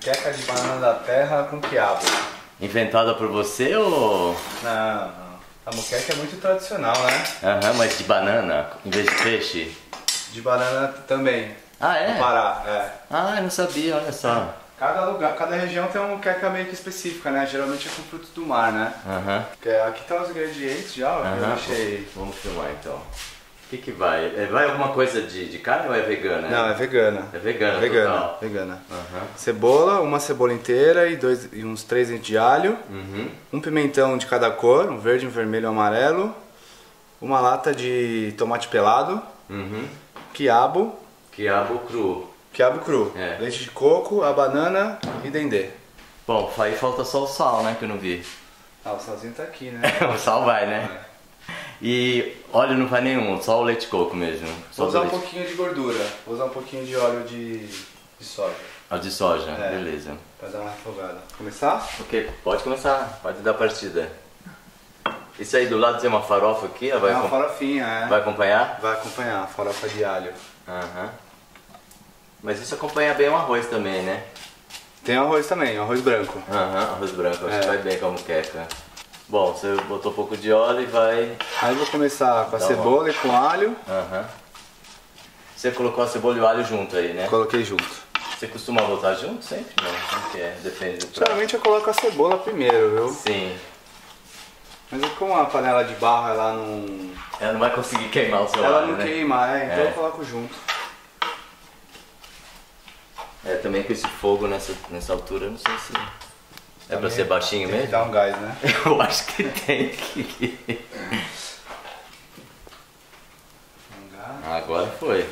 Muqueca de banana da terra com quiabo. Inventada por você ou... Não. A muqueca é muito tradicional, né? Aham, mas de banana, em vez de peixe? De banana também. Ah, é? No Pará, é. Ah, eu não sabia, olha só. Cada lugar, cada região tem uma muqueca meio que específica, né? Geralmente é com frutos do mar, né? Aham. Porque aqui estão os ingredientes já, ó, que eu deixei. Vamos filmar então. O que vai? Vai alguma coisa de carne ou é vegana? Não, é vegana. É vegana, vegana. Vegana. Cebola, uma cebola inteira e uns 3 dentes de alho. Um pimentão de cada cor, um verde, um vermelho e um amarelo. Uma lata de tomate pelado. Quiabo. Quiabo cru. Quiabo cru. É. Leite de coco, a banana e dendê. Bom, aí falta só o sal, né, que eu não vi. Ah, o salzinho tá aqui, né? O sal vai, né? E óleo não vai nenhum, só o leite de coco mesmo. Vou usar um pouquinho de gordura. Vou usar um pouquinho de óleo de soja. Ah, de soja, beleza. Pra dar uma refogada. Começar? Ok, pode começar, pode dar partida. Isso aí do lado tem uma farofa aqui, ela vai, É uma farofinha, é. vai acompanhar? Vai acompanhar a farofa de alho. Mas isso acompanha bem o arroz também, né? Tem arroz também, arroz branco. Arroz branco, acho que vai bem com a muqueca. Bom, você botou um pouco de óleo e vai... Aí eu vou começar com a cebola e com o alho. Você colocou a cebola e o alho junto aí, né? Coloquei junto. Você costuma botar junto sempre? Não, como que é? Depende do prato. Geralmente eu coloco a cebola primeiro, viu? Sim. Mas é como a panela de barro, ela não... Ela não vai conseguir queimar o seu Ela alho, não né? queima, então eu coloco junto. Também com esse fogo nessa altura, não sei se... É pra ser baixinho Tem mesmo? que dar um gás, né? Eu acho que tem que... Agora foi.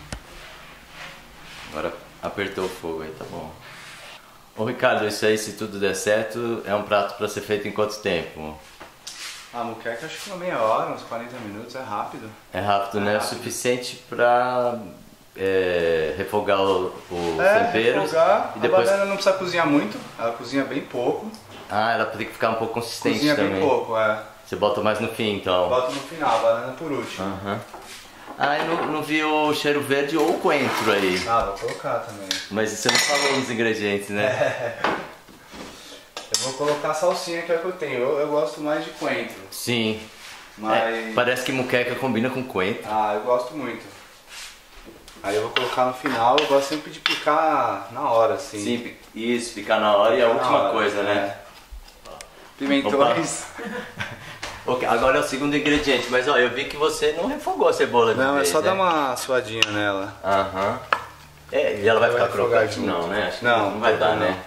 Agora apertou o fogo aí, tá bom. Ô Ricardo, isso aí, se tudo der certo, é um prato pra ser feito em quanto tempo? A muqueca acho que uma meia hora, uns 40 minutos, é rápido. É rápido, né? É o suficiente pra refogar os temperos. Refogar. E depois... A banana não precisa cozinhar muito, ela cozinha bem pouco. Ah, ela tem que ficar um pouco consistente cozinha também. Bem pouco, Você bota mais no fim, então. Bota no final, a banana por último. Ah, eu não vi o cheiro verde ou o coentro aí. Ah, vou colocar também. Mas você não falou nos ingredientes, né? Eu vou colocar a salsinha que é o que eu tenho. Eu gosto mais de coentro. Sim. Mas... parece que muqueca combina com coentro. Ah, eu gosto muito. Aí eu vou colocar no final, eu gosto sempre de picar na hora, assim. Sim, isso, picar na hora e a última coisa, né? Pimentões. Ok, agora é o segundo ingrediente, mas ó, eu vi que você não refogou a cebola de Não, vez, é só né? dar uma suadinha nela. E ela vai ficar crocante? junto. Não, né? Acho que Não, não vai dar, não. né?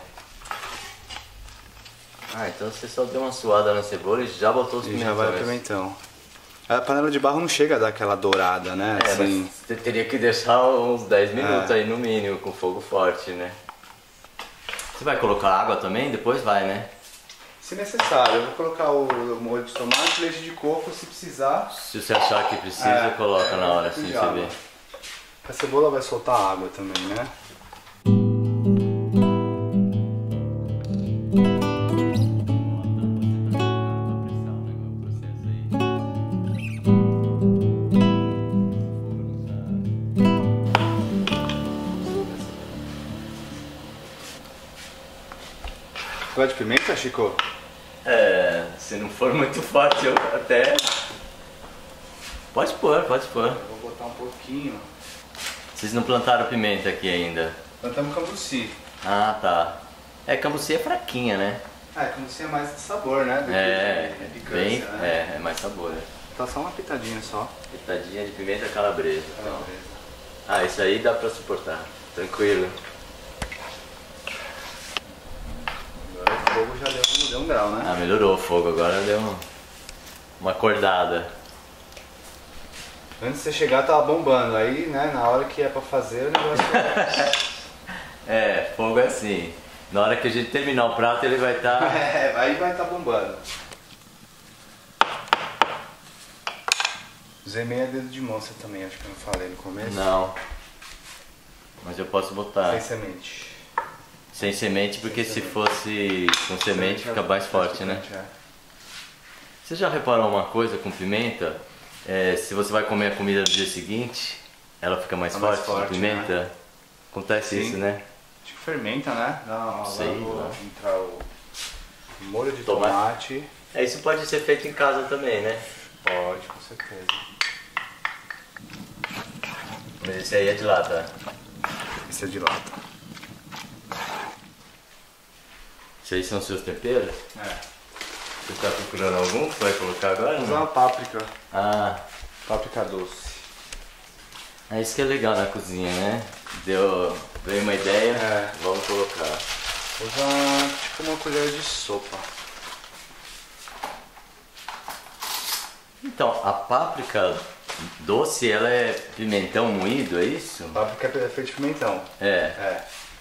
Ah, então você só deu uma suada na cebola e já botou os E pimentões. já vai o pimentão. A panela de barro não chega a dar aquela dourada, né? Assim. Mas você teria que deixar uns 10 minutos aí no mínimo, com fogo forte, né? Você vai colocar água também? Depois vai, né? Se necessário, eu vou colocar o molho de tomate, leite de coco se precisar. Se você achar que precisa, coloca na hora, assim, você vê. A cebola vai soltar água também, né? Gosta de pimenta, Chico? Se não for muito forte, eu até... Pode pôr, pode pôr. Eu vou botar um pouquinho. Vocês não plantaram pimenta aqui ainda? Plantamos cambuci. Ah, tá. Cambuci é fraquinha, né? Cambuci é mais de sabor, né? Do que picância, bem, né? é mais sabor. Tá só uma pitadinha só. Pitadinha de pimenta calabresa. Então. Isso aí dá pra suportar. Tranquilo. Agora o fogo já deu um grau, né? Melhorou o fogo, agora deu uma acordada. Antes de você chegar tava bombando, aí né, na hora que é pra fazer o negócio... Fogo é assim. Na hora que a gente terminar o prato ele vai estar... aí vai estar bombando. Usei meia dedo de moça também, acho que eu não falei no começo. Não. Mas eu posso botar. Sem semente. Sem semente, porque se fosse com semente fica mais forte, né? Você já reparou uma coisa com pimenta? Se você vai comer a comida no dia seguinte, ela fica mais forte com pimenta? Né? Acontece isso, né? Acho que fermenta, né? Sei, agora vou né? entrar o molho de tomate. Isso pode ser feito em casa também, né? Pode, com certeza. Mas esse aí é de lata. Esse é de lata. Esses aí são seus temperos? É. Você está procurando algum que vai colocar agora? Vou usar uma páprica. Ah, Páprica doce. é isso que é legal na cozinha, né? Veio uma ideia, vamos colocar. Vou usar tipo uma colher de sopa. Então, a páprica doce, ela é pimentão moído, é isso? Páprica é feita de pimentão. É.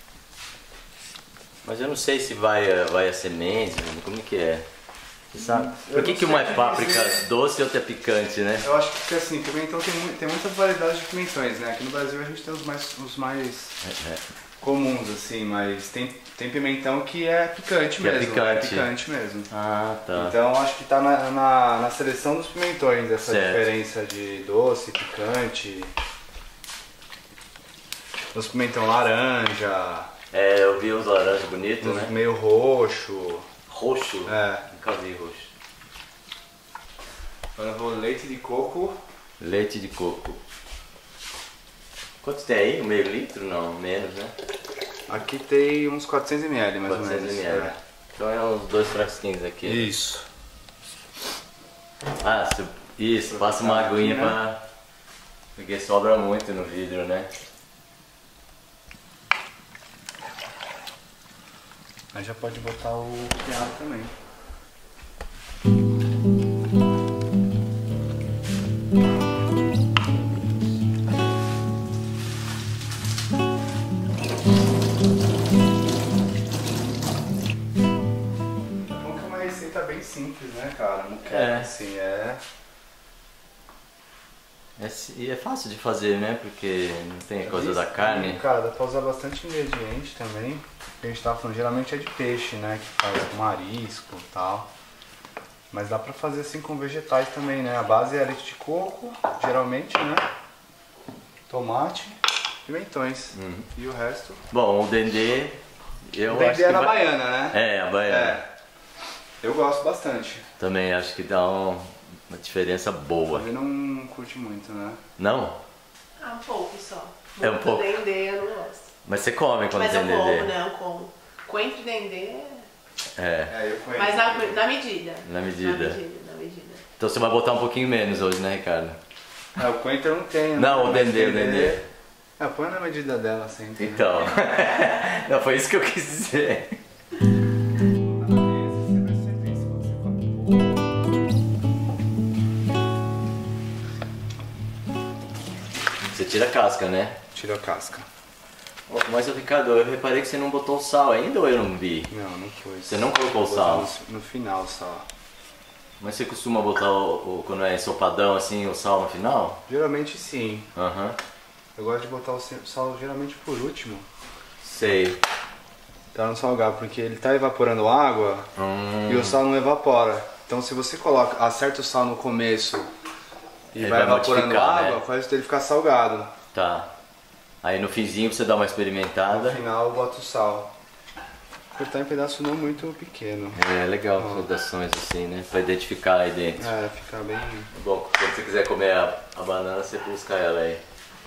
Mas eu não sei se vai a semente, como é que é? Você sabe? Por que uma é páprica doce e outra é picante, né? Eu acho que assim, pimentão tem muitas variedades de pimentões, né? Aqui no Brasil a gente tem os mais comuns, assim, mas tem pimentão que é picante mesmo. É picante mesmo. Ah, tá. Então acho que tá na seleção dos pimentões, essa certo. diferença de doce, picante. Os pimentão laranja. Eu vi os laranjas bonitos, né? Meio roxo. Roxo? É. Nunca vi roxo. Agora eu vou leite de coco. Leite de coco. Quanto tem aí? Meio litro? Não, menos, né? Aqui tem uns 400 ml, mais 400 ou menos. ml. Então é uns 2 frasquinhos aqui. Isso. Ah, isso, passa uma aguinha aqui, né? pra... Porque sobra muito no vidro, né? Aí já pode botar o quiabo também. Bom que é uma receita bem simples, né, cara? Moqueca, assim, E é fácil de fazer, né? Porque não tem coisa da carne. Cara, dá pra usar bastante ingrediente também. A gente tava falando, geralmente é de peixe, né? Que faz com marisco e tal. Mas dá pra fazer assim com vegetais também, né? A base é leite de coco, geralmente, né? Tomate, pimentões. E o resto... Bom, o dendê... O dendê é na baiana, né? É, a baiana. Eu gosto bastante. Também acho que dá uma diferença boa. Ele não curte muito, né? Não? Um pouco só. É um pouco. Dendê eu não gosto. Mas você come quando Mas tem eu dendê? como, né? Eu como. Coentro e dendê, Eu conheço. mas na medida. Na medida. Na medida. Então você vai botar um pouquinho menos hoje, né, Ricardo? O coentro eu não tenho. Não, o Mas dendê. Põe na medida dela sempre. Então. Não, foi isso que eu quis dizer. Você tira a casca, né? Tira a casca. Mas, Ricardo, eu reparei que você não botou sal ainda ou eu não vi? Não pôs. Você não colocou Vou sal? botar No final só. Mas você costuma botar, quando é ensopadão assim, o sal no final? Geralmente sim. Aham. Eu gosto de botar o sal geralmente por último. Sei. Pra não salgar, porque ele tá evaporando água e o sal não evapora. Então se você acerta o sal no começo e Ele vai vai evaporando modificar, água, né? faz ele ficar salgado. Tá. Aí no finzinho você dá uma No experimentada. final eu boto o sal. Cortar em pedaço não muito pequeno. É legal pedaços assim, né? Pra identificar aí dentro. Fica bem... Bom, quando você quiser comer a banana, você busca ela aí.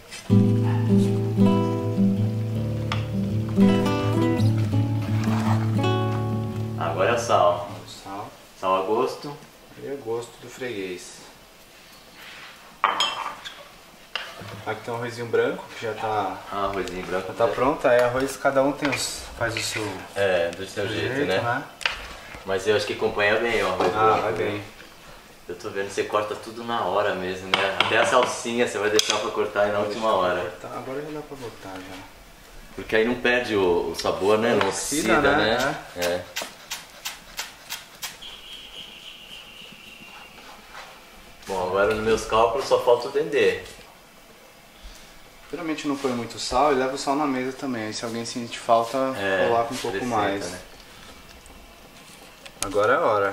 Agora é o sal. O sal. Sal a gosto. E é gosto do freguês. Aqui tem um arrozinho branco que já tá... Arrozinho branco. Tá pronto, aí arroz cada um faz o seu Do seu jeito, né? Mas eu acho que acompanha bem o arroz branco. Vai bem. Eu tô vendo que você corta tudo na hora mesmo, né? Até a salsinha você vai deixar pra cortar na última hora. Agora já dá pra botar já. Porque aí não perde o sabor, né? Não oxida, né? É. Bom, agora nos meus cálculos só falta o dendê. Geralmente não põe muito sal e leva o sal na mesa também. Aí se alguém sentir falta, coloca um pouco acrescenta, mais. né? Agora é a hora.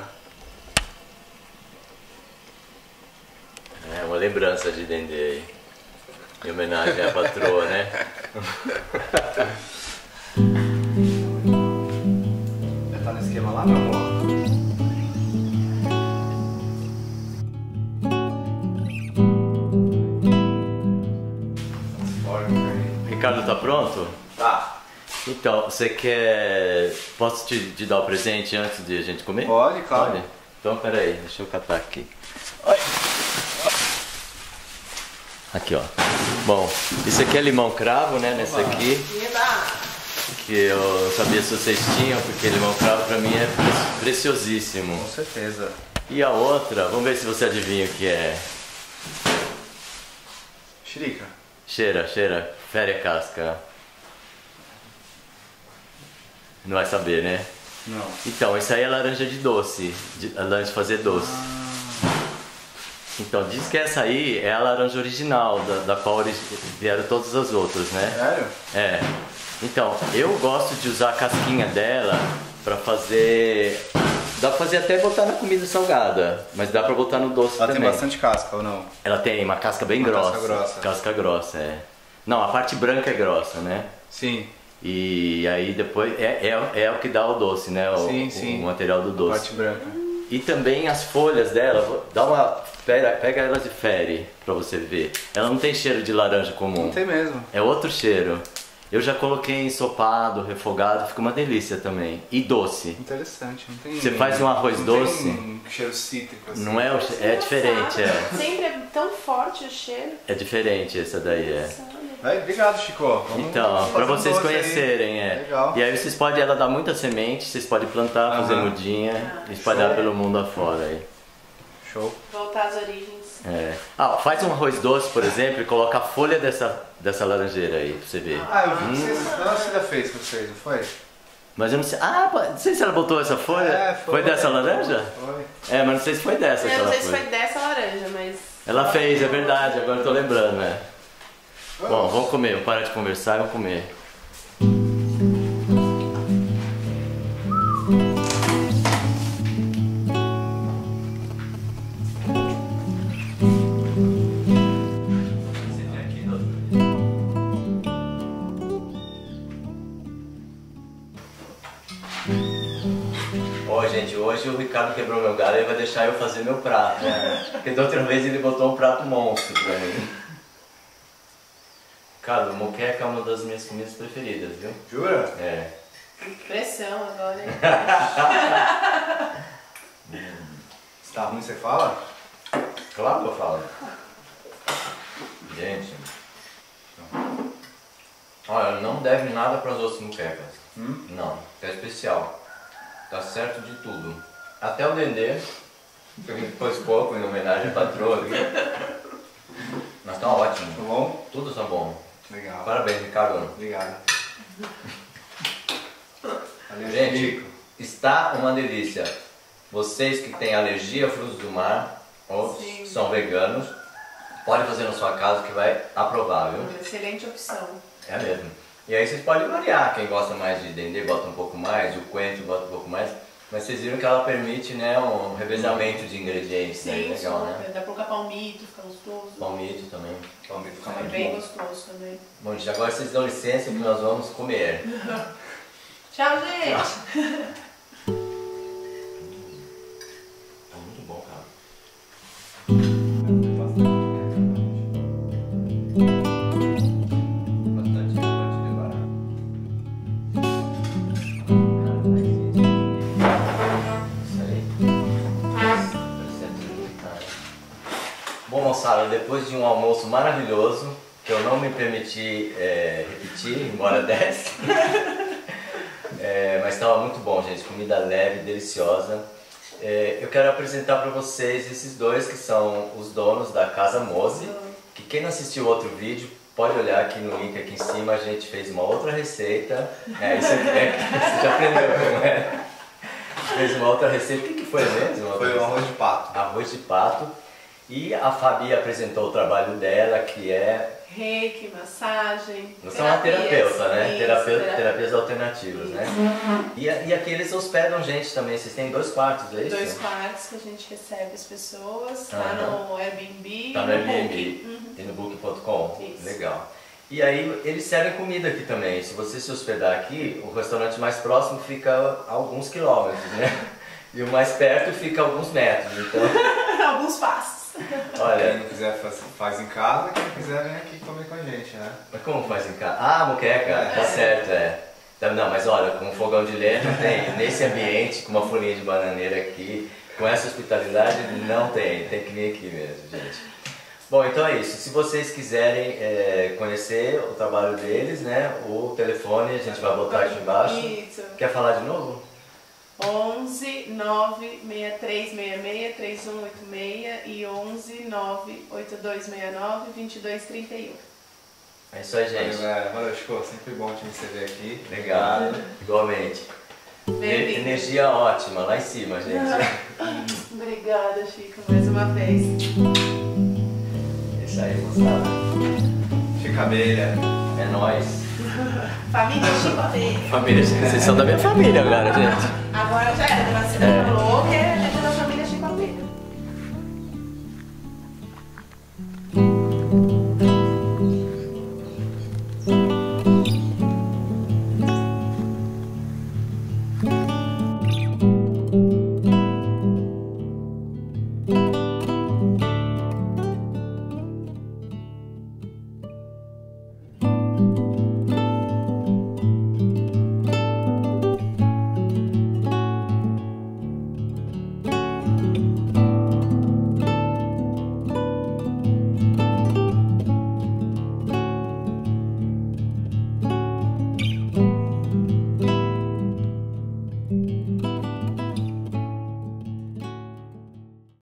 É uma lembrança de dendê aí. Em homenagem à patroa, né? esquema lá, meu amor? Ricardo, tá pronto? Tá. Então, você quer... Posso te dar o presente antes de a gente comer? Pode, claro. Pode? Então, peraí, deixa eu catar aqui. Ai. Aqui, ó. Bom, isso aqui é limão cravo, né? Nesse aqui. Que eu sabia se vocês tinham, porque limão cravo pra mim é preciosíssimo. Com certeza. E a outra, vamos ver se você adivinha o que é. Xerica. Cheira, cheira. Fere a casca. Não vai saber, né? Não. Então, isso aí é laranja de doce. Laranja de fazer doce. Então, diz que essa aí é a laranja original, da qual vieram todas as outras, né? Sério? É. Então, eu gosto de usar a casquinha dela pra fazer... Dá pra fazer até botar na comida salgada, mas dá pra botar no doce Ela também. tem bastante casca ou não? Ela tem uma casca bem Uma grossa. casca grossa. Casca grossa, é. Não, a parte branca é grossa, né? Sim. E aí depois é o que dá o doce, né? Sim. O material do A doce. parte branca. E também as folhas dela, dá uma... Pega elas e fere pra você ver. Ela não tem cheiro de laranja comum. Não tem mesmo. É outro cheiro. Eu já coloquei ensopado, refogado, fica uma delícia também. E doce. Interessante, não tem... Você faz um arroz não doce? Tem um cheiro cítrico assim. Não é o é diferente, é. Sempre é tão forte o cheiro. É diferente essa daí, é. Vai, obrigado, Chico. Vamos Então, fazer pra um vocês doce aí. conhecerem, é. Legal. E aí vocês podem, ela dá muita semente, vocês podem plantar, fazer mudinha, espalhar Show. pelo mundo afora aí. Show. Voltar às origens. É. Ah, faz um arroz doce, por exemplo, e coloca a folha dessa laranjeira aí, pra você ver. Ah, eu vi que vocês... Dona Cida fez pra vocês, não foi? Mas eu não sei. Ah, não sei se ela botou essa folha. É, foi dessa laranja? Foi. É, mas não sei se foi dessa que Eu não ela sei se foi. foi dessa laranja, mas... Ela fez, é verdade, agora eu tô lembrando, né? Bom, vamos comer, vamos parar de conversar e vamos comer. Ó, gente, hoje o Ricardo quebrou meu galho e ele vai deixar eu fazer meu prato. Porque da outra vez ele botou um prato monstro pra mim. Cara, o moqueca é uma das minhas comidas preferidas, viu? Jura? É. Pressão agora, hein? Se tá ruim, você fala? Claro que eu falo. Gente. Olha, não deve nada para as outras moquecas. Não, é especial. Tá certo de tudo. Até o dendê, que a gente pôs pouco em homenagem à patroa. Mas tá ótimo. Tá bom? Tudo tá bom. Legal. Parabéns, Ricardo. Obrigado. Valeu, Gente, Chico. está uma delícia. Vocês que têm alergia a frutos do mar ou Sim. são veganos, podem fazer na sua casa que vai aprovar, viu? Uma excelente opção. É mesmo. E aí vocês podem variar, quem gosta mais de dendê bota um pouco mais, o coentro bota um pouco mais, mas vocês viram que ela permite, né, um revezamento de ingredientes, né? Sim, Legal, super. né? Dá pra colocar palmito, fica gostoso. Palmito também. Palmito fica É muito bem bom. gostoso também. Bom, gente, agora vocês dão licença que nós vamos comer. Tchau, gente! Tá muito bom, cara. Bastante pra te levar. Isso aí. Bom, moçada, depois de um almoço maravilhoso, que eu não me permiti repetir, embora desse, mas estava muito bom, gente, comida leve, deliciosa. Eu quero apresentar para vocês esses dois que são os donos da Casa Mose, que quem não assistiu outro vídeo, pode olhar aqui no link aqui em cima, a gente fez uma outra receita. Isso aqui, você já aprendeu como é. Fez uma outra receita, o que foi mesmo? Foi um arroz de pato. Arroz de pato. E a Fabi apresentou o trabalho dela, que é... Reiki, massagem. Você é uma terapeuta, né? Isso, Terapias alternativas, né? E aqui eles hospedam gente também. Vocês têm 2 quartos, é isso? 2 quartos que a gente recebe as pessoas. Tá Aham. no Airbnb. Tá no e Airbnb Booking. e no Booking.com. Isso. Legal. E aí eles servem comida aqui também. Se você se hospedar aqui, o restaurante mais próximo fica a alguns quilômetros, né? E o mais perto fica a alguns metros, então... Alguns passos. Olha... Quem não quiser faz em casa, quem quiser vem aqui comer com a gente, né? Mas como faz em casa? Ah, moqueca, tá certo, é. Não, mas olha, com um fogão de lenha não tem. Nesse ambiente, com uma folhinha de bananeira aqui, com essa hospitalidade, não tem. Tem que vir aqui mesmo, gente. Bom, então é isso. Se vocês quiserem conhecer o trabalho deles, né? O telefone a gente vai botar aqui embaixo. Isso. Quer falar de novo? 11 96366 3186 e 11 98269 2231. É isso aí, gente. Valeu, Chico. Sempre bom te receber aqui. Obrigado. Igualmente. Energia ótima, lá em cima, gente. Obrigada, Chico, mais uma vez. Isso aí, moçada. Chico Abelha. É nóis. Família Chico Abelha. Família, vocês são da minha família agora, gente. Agora já era,